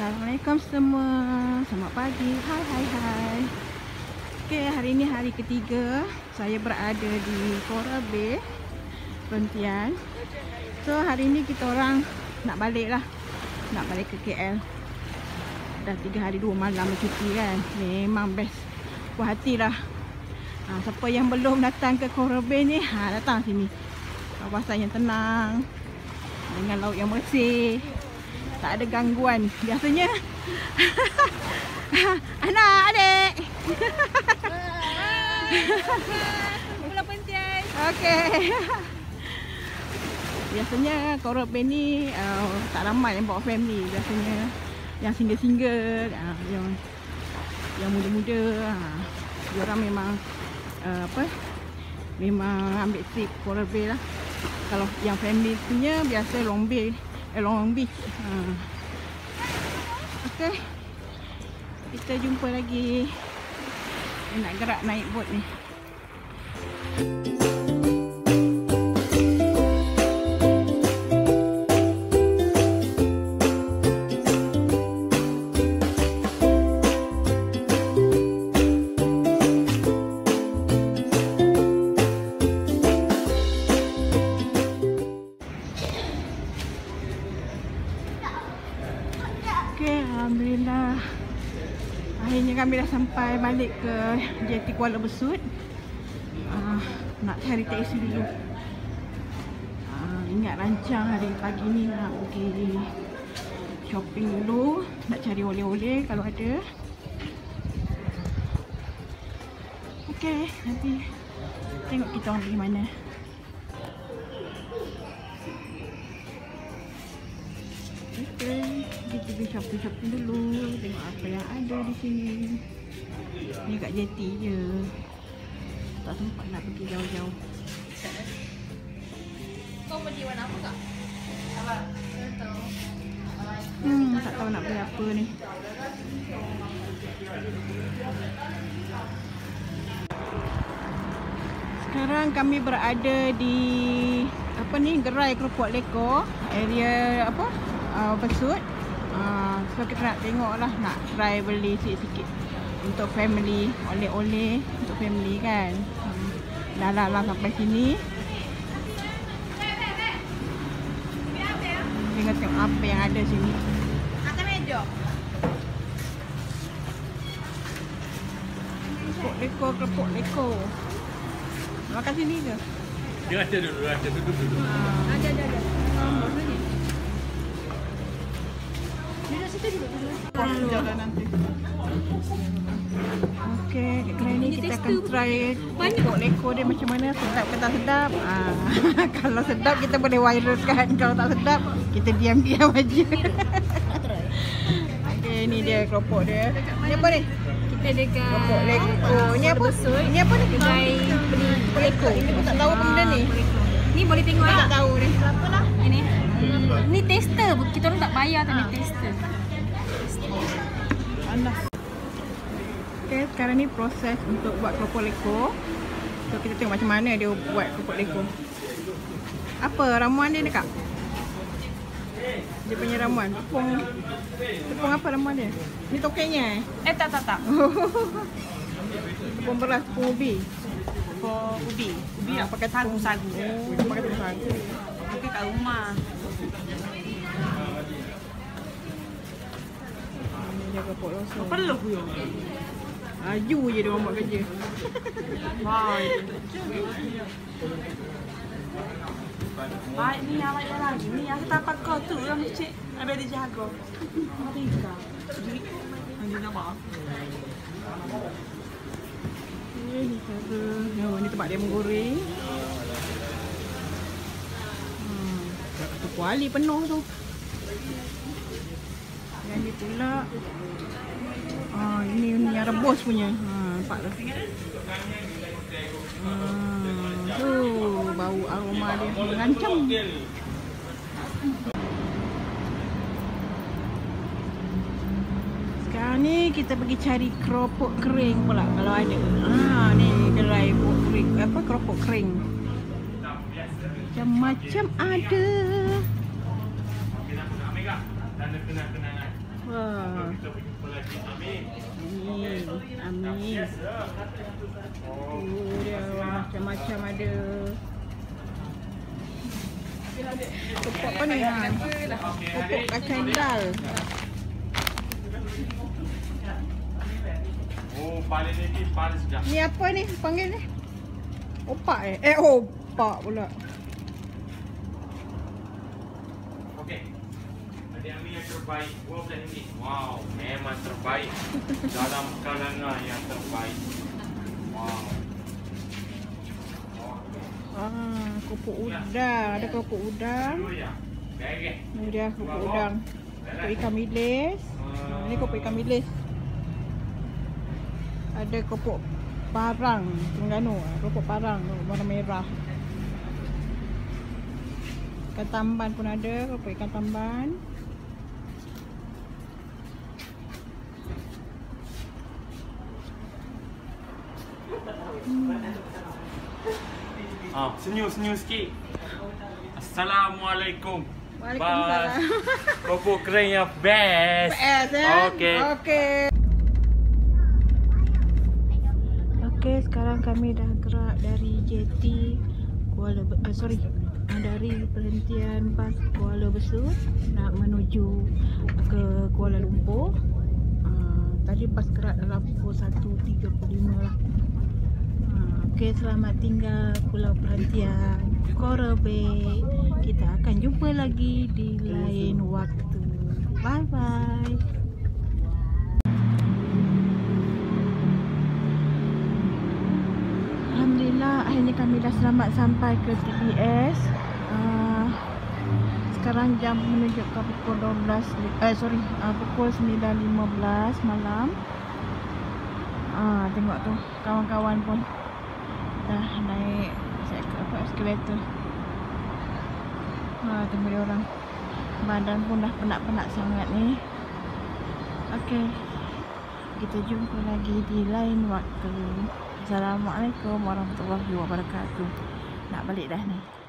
Assalamualaikum semua. Selamat pagi. Hai. Okey, hari ini hari ketiga saya berada di Kora Bay, Perhentian. So hari ini kita orang nak balik lah. Nak balik ke KL. Dah 3 hari 2 malam cuti kan. Memang best. Puas hatilah. Siapa yang belum datang ke Kora Bay ni, datang sini. Kawasan yang tenang, dengan laut yang bersih, tak ada gangguan. Biasanya anak, adik. Pulau Perhentian. Okey. Biasanya Kora Bay ni tak ramai yang bawa family. Biasanya yang single-single, yang muda-muda, diorang memang memang ambil trip Kora Bay lah. Kalau yang family punya biasa Long Beach. Okey. Kita jumpa lagi. Nak gerak naik bot ni. Alhamdulillah, akhirnya kami dah sampai balik ke JT Kuala Besut. Nak cari taksi dulu. Ingat rancang hari pagi ni nak pergi shopping dulu, nak cari oleh-oleh kalau ada. Okey, nanti tengok kita orang pergi mana. Kita pergi shopping dulu, tengok apa yang ada di sini. Ni kat JT je. Tak sempat nak pergi jauh-jauh. Kau pergi warna apa kak? Apa? Tak tahu nak beli apa ni. Sekarang kami berada di Gerai Keropok Leko, area Besut. So kita nak tengok lah, nak try beli sikit-sikit untuk family, oleh-oleh untuk family kan. Dah sampai sini. Tengok apa yang ada sini. Atas meja. Keropok Leko. Makan sini ke? Dia ada dulu, duduk dulu. Ada. Sini. Duduk situ dulu. Jalan nanti. Okey, kali ni kita akan try keropok Leko dia macam mana, sedap ke tak sedap. Kalau sedap kita boleh viral kan. Kalau tak sedap kita diam-diam aja. Okey, ni dia keropok dia. Ni apa ni? Kita dekat Keropok Leko. Ni apa? Ini apa ni? Kedai Leko. Aku tak tahu apa benda ni. Ni boleh tengok Aku lah. tak tahu ni. Apalah ini. Ni tester. Kita orang tak bayar tapi tester. Okay, sekarang ni proses untuk buat keropok Leko. So kita tengok macam mana dia buat keropok Leko. Apa ramuan dia dekat? Dia punya ramuan. Tepung apa ramuan dia? Ni tokeknya Tak. Tepung beras, tepung ubi. Ubi Nak pakai sagu. Pakai tepung sagu. Pakai kat rumah. Ni dia keropok loso. Perlu yo. Aju je dia orang buat kerja. Baik ni awak yang lagi. Ni aku tapak kau tu yang cik. Habis dia jaga. Tiga. Ini nama. Ni cara. Ni tempat dia menggoreng. Satu kuali penuh tu. Yang ni pula ini yang rebus punya. Nampak tu. Tu bau aroma dia mengancam. Sekarang ni kita pergi cari keropok kering pula kalau ada. Ni gerai keropok kering. Macam-macam ada. Wah. Kita berjumpa lagi. Amin. Amin. Dia macam-macam ada. Pokok apa ni? Pokok kacang dal. Oh, paling ni paling sedap. Ni apa ni panggil ni? Opak opak pula. Okey. Adik Ami yang terbaik. RM12. Wow, memang terbaik. Dalam kalangan yang terbaik. Wow. Kopok udang. Ada kopok udang. Dua ya. Baik. Ni dia kopok udang. Kopok ikan bilis. Ni kopok ikan bilis. Ada kopok parang Terengganu. Kopok parang warna merah. Ikan tamban pun ada. Kopok ikan tamban. Senyum sikit. Assalamualaikum. Waalaikumsalam. Kopok kering yang best. Okey. Okey, sekarang kami dah gerak dari JT dari perhentian bas Kuala Besut nak menuju ke Kuala Lumpur. Tadi bas gerak dalam pukul 1.35 lah. Okey, selamat tinggal pulau perhentian Kora Bay. Kita akan jumpa lagi di lain waktu. Bye bye. Alhamdulillah, akhirnya kami dah selamat sampai ke TPS. Sekarang jam menunjukkan pukul pukul 9.15 malam. Tengok tu, kawan-kawan pun dah naik eskalator. Tengok dia orang. Badan pun dah penat-penat sangat ni. Okey, kita jumpa lagi di lain waktu. Assalamualaikum warahmatullahi wabarakatuh. Nak balik dah ni.